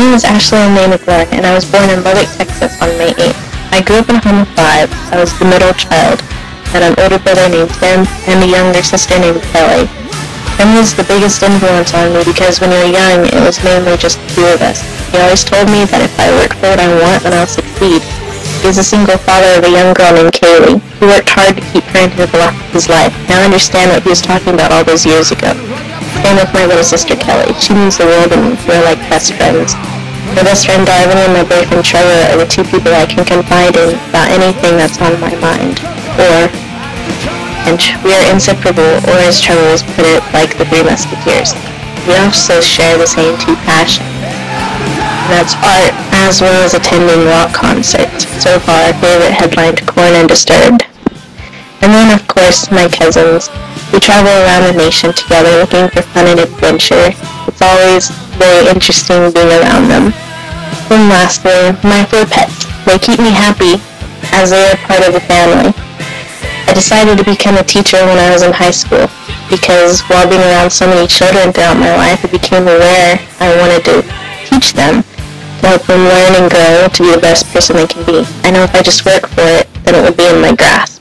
name is Ashley May McLaurin, and I was born in Lubbock, Texas on May 8th. I grew up in a home of 5. I was the middle child. I had an older brother named Tim and a younger sister named Kelly. Tim was the biggest influence on me because when you were young, it was mainly just the two of us. He always told me that if I work for what I want, then I'll succeed. He is a single father of a young girl named Kaylee. He worked hard to keep her into his life. Now I understand what he was talking about all those years ago. Same with my little sister Kelly. She means the world and we're like best friends. My best friend Darwin and my boyfriend Trevor are the two people I can confide in about anything that's on my mind. And we are inseparable, or as Trevor has put it, like the Three Musketeers. We also share the same two passions. And that's art, as well as attending rock concerts. So far, our favorite headlined Korn and Disturbed. And then, of course, my cousins. We travel around the nation together looking for fun and adventure. It's always very interesting being around them. And lastly, my 4 pets. They keep me happy, as they are part of the family. I decided to become a teacher when I was in high school, because while being around so many children throughout my life, I became aware I wanted to teach them, to help them learn and grow to be the best person they can be. I know if I just work for it, then it would be in my grasp.